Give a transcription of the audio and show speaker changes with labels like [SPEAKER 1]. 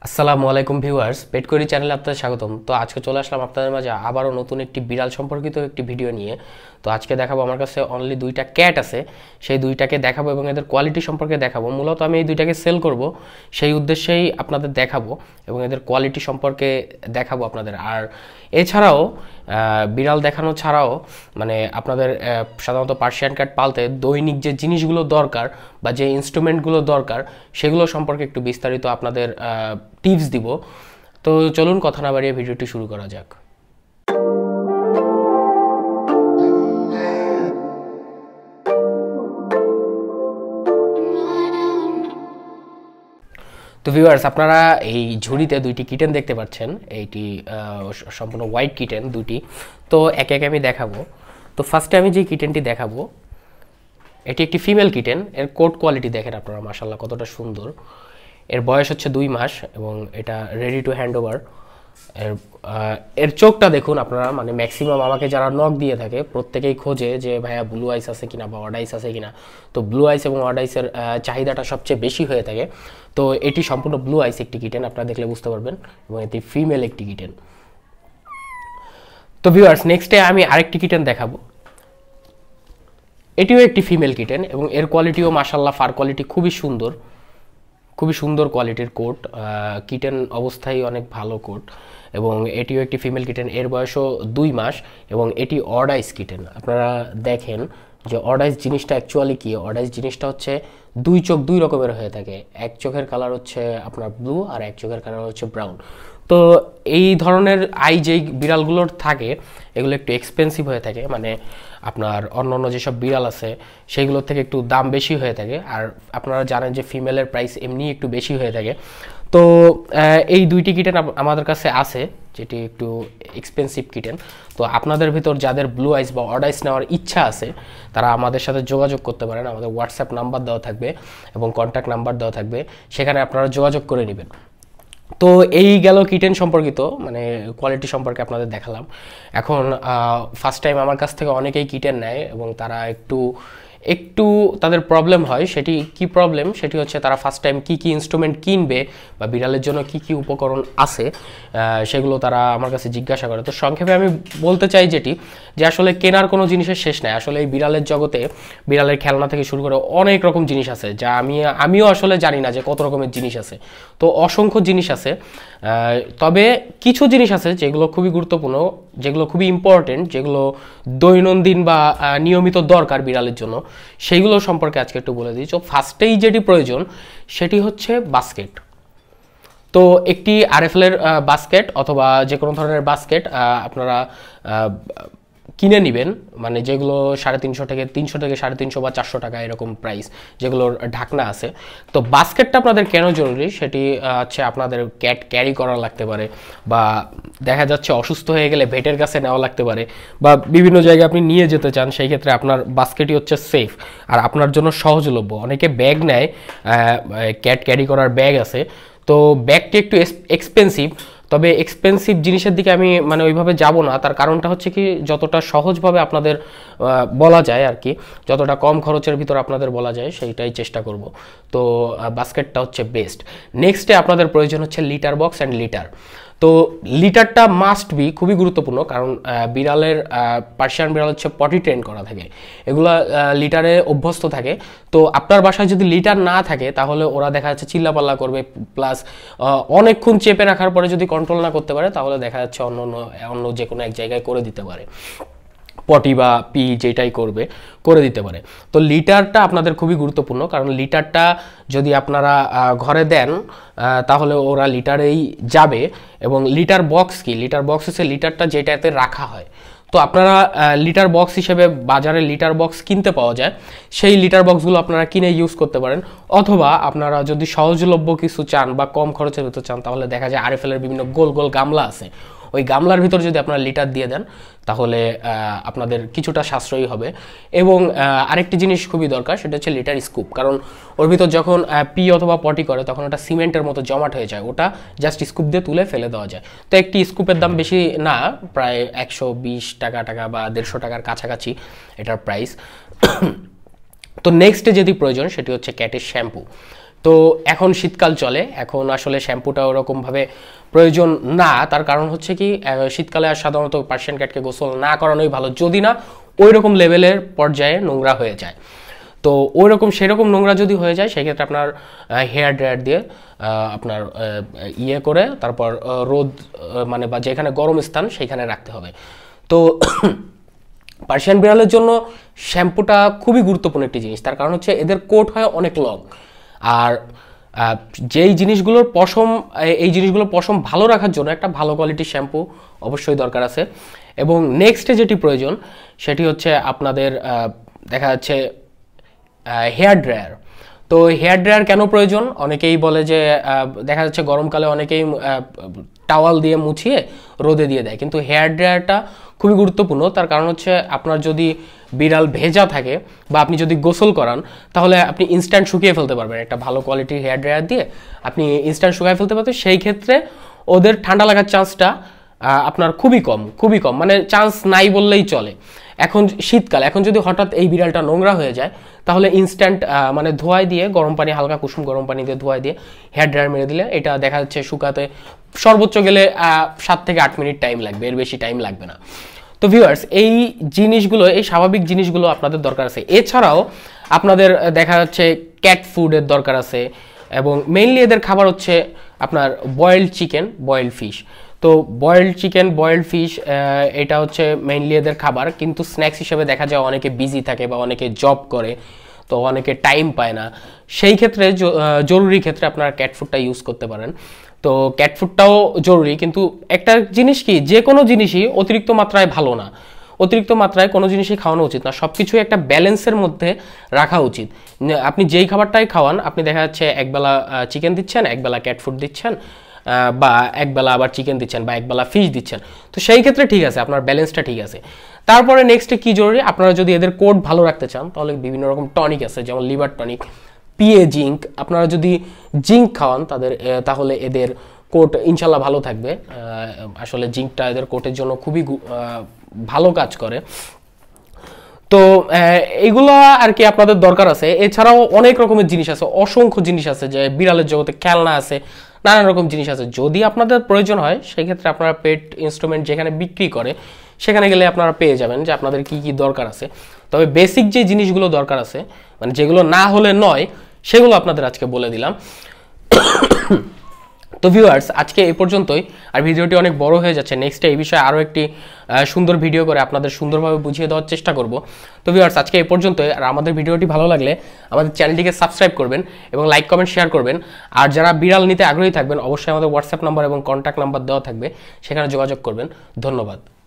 [SPEAKER 1] আসসালামু আলাইকুম ভিউয়ার্স, পেট কোরি চ্যানেলে আপনাদের স্বাগতম। তো আজকে চলে আসলাম আপনাদের মাঝে আবারও নতুন একটি বিড়াল সম্পর্কিত একটি ভিডিও নিয়ে। তো আজকে দেখাবো আমার কাছে অনলি দুইটা ক্যাট আছে, সেই দুইটাকে দেখাবো এবং এদের কোয়ালিটি সম্পর্কে দেখাবো। মূলত আমি এই দুইটাকে সেল করব, সেই উদ্দেশ্যেই আপনাদের দেখাবো এবং এদের কোয়ালিটি সম্পর্কে দেখাবো আপনাদের। আর এছাড়াও বিড়াল দেখানো ছাড়াও মানে আপনাদের সাধারণত পার্সিয়ান ক্যাট পালতে দৈনিক যে জিনিসগুলো দরকার বা যে ইনস্ট্রুমেন্টগুলো দরকার সেগুলো সম্পর্কে একটু বিস্তারিত আপনাদের টিপস দিব। তো চলুন কথা না বাড়িয়ে ভিডিওটি শুরু করা যাক। তো ভিউয়ার্স, আপনারা এই ঝুড়িতে দুইটি কিটেন দেখতে পাচ্ছেন। এইটি সম্পূর্ণ হোয়াইট কিটেন দুটি। তো একে একে আমি দেখাবো। তো ফার্স্টে আমি যে কিটেনটি দেখাবো এটি একটি ফিমেল কিটেন। এর কোট কোয়ালিটি দেখেন আপনারা, মাশাআল্লাহ কতটা সুন্দর। এর বয়স হচ্ছে 2 মাস এবং এটা রেডি টু হ্যান্ড ওভার। এর চোখটা দেখুন আপনারা, মানে ম্যাক্সিমাম আমাকে যারা নক দিয়ে থাকে প্রত্যেকেই খোঁজে যে ভাইয়া ব্লু আইস আছে কিনা বা অড আইস আছে কিনা। তো ব্লু আইস এবং অড আইসের চাহিদাটা সবচেয়ে বেশি হয়ে থাকে। তো এটি সম্পূর্ণ ব্লু আইস একটি কিটেন, আপনারা দেখলে বুঝতে পারবেন, এবং এটি ফিমেল একটি কিটেন। তো ভিউয়ার্স, নেক্সটে আমি আরেকটি কিটেন দেখাবো। এটিও একটি ফিমেল কিটেন এবং এর কোয়ালিটিও মাশাআল্লাহ, ফার কোয়ালিটি খুবই সুন্দর, খুবই সুন্দর কোয়ালিটির কোট। কিটেন অবস্থায় অনেক ভালো কোট এবং এটিও একটি ফিমেল কিটেন। এর বয়সও 2 মাস এবং এটি অড আইস কিটেন। আপনারা দেখেন যে অড আইস জিনিসটা অ্যাকচুয়ালি কি। অড আইস জিনিসটা হচ্ছে দুই চোখ দুই রকমের হয়ে থাকে। এক চোখের কালার হচ্ছে আপনার ব্লু আর এক চোখের কালার হচ্ছে ব্রাউন। তো এই ধরনের আই যেই বিড়ালগুলোর থাকে এগুলো একটু এক্সপেন্সিভ হয়ে থাকে, মানে আপনার অন্য যেসব বিড়াল আছে সেইগুলোর থেকে একটু দাম বেশি হয়ে থাকে। আর আপনারা জানেন যে ফিমেলের প্রাইস এমনি একটু বেশি হয়ে থাকে। তো এই দুইটি কিটেন আমাদের কাছে আছে, যেটি একটু এক্সপেন্সিভ কিটেন। তো আপনাদের ভিতর যাদের ব্লু আইস বা অড আইস নেওয়ার ইচ্ছা আছে তারা আমাদের সাথে যোগাযোগ করতে পারেন। আমাদের হোয়াটসঅ্যাপ নাম্বার দেওয়া থাকবে এবং কন্ট্যাক্ট নাম্বার দেওয়া থাকবে, সেখানে আপনারা যোগাযোগ করে নেবেন। তো এই গেল কিটেন সম্পর্কিত, মানে কোয়ালিটি সম্পর্কে আপনাদের দেখালাম। এখন ফার্স্ট টাইম আমার কাছ থেকে অনেকেই কিটেন নেয় এবং তারা একটু তাদের প্রবলেম হয়। সেটি কি প্রবলেম? সেটি হচ্ছে তারা ফার্স্ট টাইম কি ইনস্ট্রুমেন্ট কিনবে বা বিড়ালের জন্য কি উপকরণ আছে সেগুলো তারা আমার কাছে জিজ্ঞাসা করে। তো সংক্ষেপে আমি বলতে চাই যে আসলে কেনার কোনো জিনিসের শেষ নাই। আসলে এই বিড়ালের জগতে বিড়ালের খেলনা থেকে শুরু করে অনেক রকম জিনিস আছে, যা আমিও আসলে জানি না যে কত রকমের জিনিস আছে। তো অসংখ্য জিনিস আছে। তবে কিছু জিনিস আছে যেগুলো খুবই গুরুত্বপূর্ণ, যেগুলো খুবই ইম্পর্টেন্ট, যেগুলো দৈনন্দিন বা নিয়মিত দরকার বিড়ালের জন্য, সেইগুলো সম্পর্কে আজকে একটু বলে দিই। তো ফার্স্টেই যেটি প্রয়োজন সেটি হচ্ছে বাস্কেট। তো একটি আরএফএল এর বাস্কেট অথবা যে কোনো ধরনের বাস্কেট আপনারা কিনে নেবেন, মানে যেগুলো 350 থেকে 350 বা 400 টাকা এরকম প্রাইস, যেগুলোর ঢাকনা আছে। তো বাস্কেটটা আপনাদের কেন জরুরি সেটি হচ্ছে আপনাদের ক্যাট ক্যারি করা লাগতে পারে, বা দেখা যাচ্ছে অসুস্থ হয়ে গেলে ভেটের কাছে নেওয়া লাগতে পারে, বা বিভিন্ন জায়গায় আপনি নিয়ে যেতে চান, সেই ক্ষেত্রে আপনার বাস্কেটই হচ্ছে সেফ আর আপনার জন্য সহজলভ্য। অনেকে ব্যাগ নেয়, ক্যাট ক্যারি করার ব্যাগ আছে। তো ব্যাগটি একটু এক্সপেন্সিভ, তবে এক্সপেন্সিভ জিনিসের দিকে আমি মানে ওইভাবে যাব না। তার কারণটা হচ্ছে কি, যতটা সহজভাবে আপনাদের বলা যায় আর কি, যতটা কম খরচের ভিতর আপনাদের বলা যায় সেইটাই চেষ্টা করব। তো বাস্কেটটা হচ্ছে বেস্ট। নেক্সটে আপনাদের প্রয়োজন হচ্ছে লিটার বক্স অ্যান্ড লিটার। তো লিটারটা মাস্ট বি, খুবই গুরুত্বপূর্ণ, কারণ পার্সিয়ান বিড়াল হচ্ছে পটি ট্রেন করা থাকে, এগুলা লিটারে অভ্যস্ত থাকে। তো আপনার বাসায় যদি লিটার না থাকে তাহলে ওরা দেখা যাচ্ছে চিল্লাপাল্লা করবে, প্লাস অনেকক্ষণ চেপে রাখার পরে যদি কন্ট্রোল না করতে পারে তাহলে দেখা যাচ্ছে অন্য যে কোনো এক জায়গায় করে দিতে পারে, পটি বা পি যেটাই করে দিতে পারে। তো লিটারটা আপনাদের খুবই গুরুত্বপূর্ণ, কারণ লিটারটা যদি আপনারা ঘরে দেন তাহলে ওরা লিটারেই যাবে। এবং লিটার বক্স কি? লিটার বক্স হচ্ছে লিটারটা যেটাতে রাখা হয়। তো আপনারা লিটার বক্স হিসেবে বাজারে লিটার বক্স কিনতে পাওয়া যায়, সেই লিটার বক্সগুলো আপনারা কিনে ইউজ করতে পারেন। অথবা আপনারা যদি সহজলভ্য কিছু চান বা কম খরচের ভিতর চান তাহলে দেখা যায় আরএফএল এর বিভিন্ন গোল গোল গামলা আছে, ওই গামলার ভিতর যদি আপনারা লিটার দিয়ে দেন তাহলে আপনাদের কিছুটা সাশ্রয়ী হবে। এবং আরেকটি জিনিস খুবই দরকার, সেটা হচ্ছে লিটার স্কুপ। কারণ ওর ভিতর যখন পি অথবা পটি করে তখন ওটা সিমেন্টের মতো জমাট হয়ে যায়, ওটা জাস্ট স্কুপ দিয়ে তুলে ফেলে দেওয়া যায়। তো একটি স্কুপের দাম বেশি না, প্রায় 120 টাকা বা 150 টাকার কাছাকাছি এটার প্রাইস। তো নেক্সটে যেটি প্রয়োজন সেটি হচ্ছে ক্যাটের শ্যাম্পু। তো এখন শীতকাল চলে, এখন আসলে শ্যাম্পুটা ওরকমভাবে প্রয়োজন না। তার কারণ হচ্ছে কি, শীতকালে আর সাধারণত পার্সিয়ান ক্যাটকে গোসল না করানোই ভালো, যদি না ওই রকম লেভেলের পর্যায়ে নোংরা হয়ে যায়। তো ওই রকম সেরকম নোংরা যদি হয়ে যায়, সেক্ষেত্রে আপনার হেয়ার ড্রায়ার দিয়ে আপনার ইয়ে করে তারপর রোদ মানে বা যেখানে গরম স্থান সেইখানে রাখতে হবে। তো পার্সিয়ান বিড়ালের জন্য শ্যাম্পুটা খুবই গুরুত্বপূর্ণ একটি জিনিস। তার কারণ হচ্ছে এদের কোট হয় অনেক লং, আর যেই জিনিসগুলোর পশম, এই জিনিসগুলোর পশম ভালো রাখার জন্য একটা ভালো কোয়ালিটির শ্যাম্পু অবশ্যই দরকার আছে। এবং নেক্সটে যেটি প্রয়োজন সেটি হচ্ছে আপনাদের দেখা যাচ্ছে হেয়ার ড্রায়ার। তো হেয়ার ড্রায়ার কেন প্রয়োজন, অনেকেই বলে যে দেখা যাচ্ছে গরমকালে অনেকেই টাওয়াল দিয়ে মুছিয়ে রোদে দিয়ে দেয়, কিন্তু হেয়ার ড্রায়ারটা খুবই গুরুত্বপূর্ণ। তার কারণ হচ্ছে আপনার যদি বিড়াল ভেজা থাকে বা আপনি যদি গোসল করান, তাহলে আপনি ইনস্ট্যান্ট শুকিয়ে ফেলতে পারবেন। একটা ভালো কোয়ালিটির হেয়ার ড্রায়ার দিয়ে আপনি ইনস্ট্যান্ট শুকিয়ে ফেলতে পারবেন। সেই ক্ষেত্রে ওদের ঠান্ডা লাগার চান্সটা আপনার খুবই কম, মানে চান্স নাই বললেই চলে। এখন শীতকাল, এখন যদি হঠাৎ এই বিড়ালটা নোংরা হয়ে যায়, তাহলে ইনস্ট্যান্ট মানে ধোয়াই দিয়ে গরম পানি, হালকা কুসুম গরম পানি দিয়ে ধোয়াই দিয়ে হেয়ার ড্রায়ার মেরে দিলে এটা দেখা যাচ্ছে শুকাতে সর্বোচ্চ গেলে 7 থেকে 8 মিনিট টাইম লাগবে, এর বেশি টাইম লাগবে না। তো ভিউয়ার্স, এই জিনিসগুলো, এই স্বাভাবিক জিনিসগুলো আপনাদের দরকার আছে। এছাড়াও আপনাদের দেখা যাচ্ছে ক্যাট ফুডের দরকার আছে, এবং মেইনলি এদের খাবার হচ্ছে আপনার বয়েলড চিকেন, বয়েলড ফিশ। তো বয়েলড চিকেন, বয়েলড ফিশ এটা হচ্ছে মেইনলি এদের খাবার। কিন্তু স্ন্যাক্স হিসেবে দেখা যায় অনেকে বিজি থাকে বা অনেকে জব করে, তো অনেকে টাইম পায় না। সেই ক্ষেত্রে জরুরি ক্ষেত্রে আপনারা ক্যাট ফুডটা ইউজ করতে পারেন। তো ক্যাট ফুডটাও জরুরি, কিন্তু একটা জিনিস কি, যে কোনো জিনিসই অতিরিক্ত মাত্রায় ভালো না, অতিরিক্ত মাত্রায় কোনো জিনিসই খাওয়ানো উচিত না। সব কিছুই একটা ব্যালেন্সের মধ্যে রাখা উচিত। আপনি যেই খাবারটাই খাওয়ান, আপনি দেখা যাচ্ছে একবেলা চিকেন দিচ্ছেন, একবেলা ক্যাট ফুড দিচ্ছেন, বা একবেলা আবার চিকেন দিচ্ছেন, বা একবেলা ফিশ দিচ্ছেন, তো সেই ক্ষেত্রে ঠিক আছে, আপনার ব্যালেন্সটা ঠিক আছে। তারপরে নেক্সটে কি জরুরি, আপনারা যদি এদের কোট ভালো রাখতে চান, তাহলে বিভিন্ন রকম টনিক আছে, যেমন লিভার টনিক, পিএ জিঙ্ক। আপনারা যদি জিঙ্ক খাওয়ান তাদের, তাহলে এদের কোট ইনশাল্লাহ ভালো থাকবে। আসলে জিঙ্কটা এদের কোটের জন্য খুবই ভালো কাজ করে। তো এইগুলো আর কি আপনাদের দরকার আছে। এছাড়াও অনেক রকমের জিনিস আছে, অসংখ্য জিনিস আছে, যে বিড়ালের জগতে খেলনা আছে, নানান রকম জিনিস আছে। যদি আপনাদের প্রয়োজন হয়, সেক্ষেত্রে আপনারা পেট ইনস্ট্রুমেন্ট যেখানে বিক্রি করে সেখানে গেলে আপনারা পেয়ে যাবেন যে আপনাদের কি কি দরকার আছে। তবে বেসিক যে জিনিসগুলো দরকার আছে, মানে যেগুলো না হলে নয়, সেগুলো আপনাদের আজকে বলে দিলাম। তো ভিউয়ার্স, আজকে এই পর্যন্তই। আর ভিডিওটি অনেক বড় হয়ে যাচ্ছে, নেক্সটে এই বিষয়ে আরও একটি সুন্দর ভিডিও করে আপনাদের সুন্দরভাবে বুঝিয়ে দেওয়ার চেষ্টা করব। তো ভিউয়ার্স, আজকে এই পর্যন্তই। আর আমাদের ভিডিওটি ভালো লাগলে আমাদের চ্যানেলটিকে সাবস্ক্রাইব করবেন এবং লাইক, কমেন্ট, শেয়ার করবেন। আর যারা বিড়াল নিতে আগ্রহী থাকবেন, অবশ্যই আমাদের হোয়াটসঅ্যাপ নাম্বার এবং কন্ট্যাক্ট নাম্বার দেওয়া থাকবে, সেখানে যোগাযোগ করবেন। ধন্যবাদ।